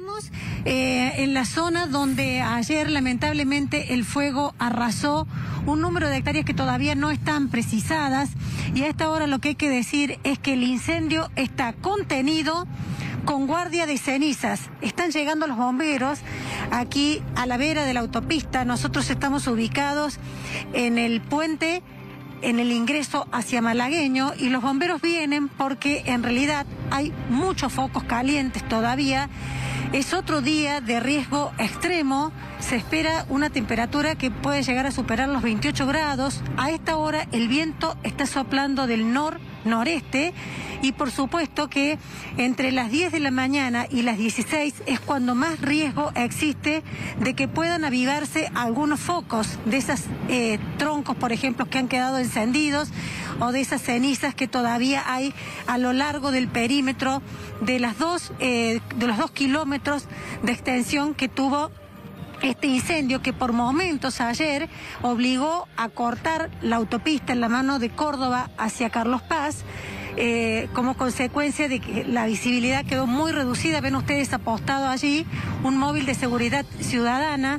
Estamos en la zona donde ayer lamentablemente el fuego arrasó un número de hectáreas que todavía no están precisadas, y a esta hora lo que hay que decir es que el incendio está contenido con guardia de cenizas. Están llegando los bomberos aquí a la vera de la autopista. Nosotros estamos ubicados en el puente, en el ingreso hacia Malagueño, y los bomberos vienen porque en realidad hay muchos focos calientes todavía. Es otro día de riesgo extremo, se espera una temperatura que puede llegar a superar los 28 grados. A esta hora el viento está soplando del noreste, y por supuesto que entre las 10 de la mañana y las 16 es cuando más riesgo existe de que puedan avivarse algunos focos de esos troncos, por ejemplo, que han quedado encendidos, o de esas cenizas que todavía hay a lo largo del perímetro de los 2 kilómetros de extensión que tuvo este incendio, que por momentos ayer obligó a cortar la autopista en la mano de Córdoba hacia Carlos Paz, como consecuencia de que la visibilidad quedó muy reducida. Ven ustedes apostado allí un móvil de seguridad ciudadana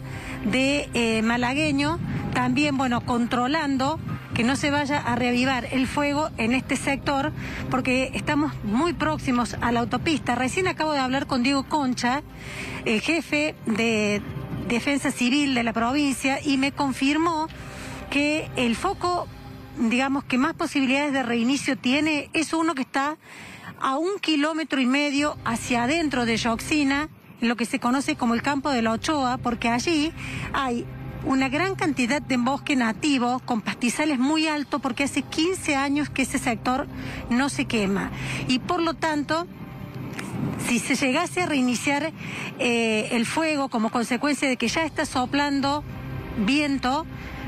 de Malagueño, también, bueno, controlando que no se vaya a reavivar el fuego en este sector, porque estamos muy próximos a la autopista. Recién acabo de hablar con Diego Concha, el jefe de Defensa Civil de la provincia, y me confirmó que el foco, digamos, que más posibilidades de reinicio tiene es uno que está a 1,5 kilómetros hacia adentro de Yoxina, lo que se conoce como el campo de la Ochoa, porque allí hay una gran cantidad de bosque nativo con pastizales muy altos, porque hace 15 años que ese sector no se quema, y por lo tanto, si se llegase a reiniciar el fuego como consecuencia de que ya está soplando viento,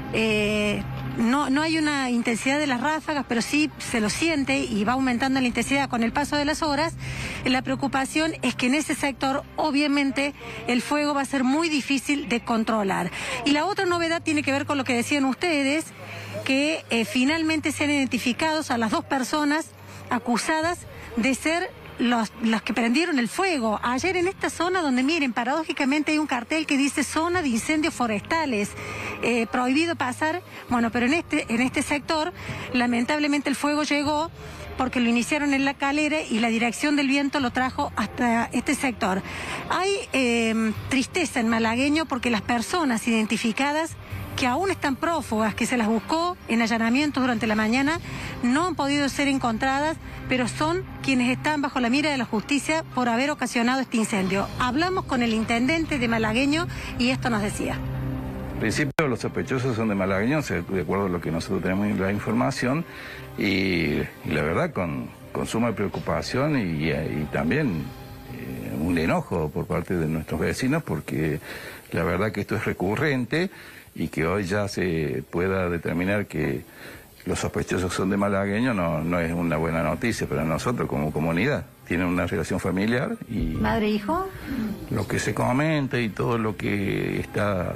no hay una intensidad de las ráfagas, pero sí se lo siente y va aumentando la intensidad con el paso de las horas. La preocupación es que en ese sector, obviamente, el fuego va a ser muy difícil de controlar. Y la otra novedad tiene que ver con lo que decían ustedes, que finalmente se han identificado a las 2 personas acusadas de ser los que prendieron el fuego ayer en esta zona, donde, miren, paradójicamente hay un cartel que dice zona de incendios forestales, prohibido pasar. Bueno, pero en este sector lamentablemente el fuego llegó porque lo iniciaron en La Calera y la dirección del viento lo trajo hasta este sector. Hay tristeza en Malagueño porque las personas identificadas, que aún están prófugas, que se las buscó en allanamientos durante la mañana, no han podido ser encontradas, pero son quienes están bajo la mira de la justicia por haber ocasionado este incendio. Hablamos con el intendente de Malagueño y esto nos decía. En principio los sospechosos son de Malagueño, de acuerdo a lo que nosotros tenemos en la información, y la verdad con suma preocupación y también un enojo por parte de nuestros vecinos, porque la verdad que esto es recurrente, y que hoy ya se pueda determinar que los sospechosos son de Malagueño no es una buena noticia para nosotros como comunidad. Tienen una relación familiar y... ¿Madre-hijo? Lo que se comenta y todo lo que está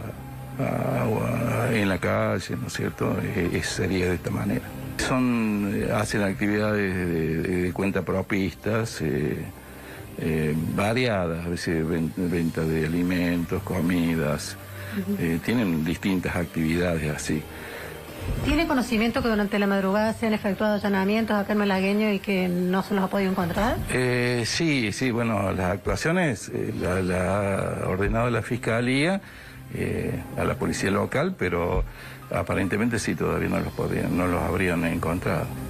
en la calle, ¿no es cierto?, sería de esta manera. Hacen actividades de cuentapropistas, variadas, a veces venta de alimentos, comidas, tienen distintas actividades así. ¿Tiene conocimiento que durante la madrugada se han efectuado allanamientos acá en Malagueño y que no se los ha podido encontrar? Sí, bueno, las actuaciones la ha ordenado la Fiscalía a la policía local, pero aparentemente sí, todavía no los habrían encontrado.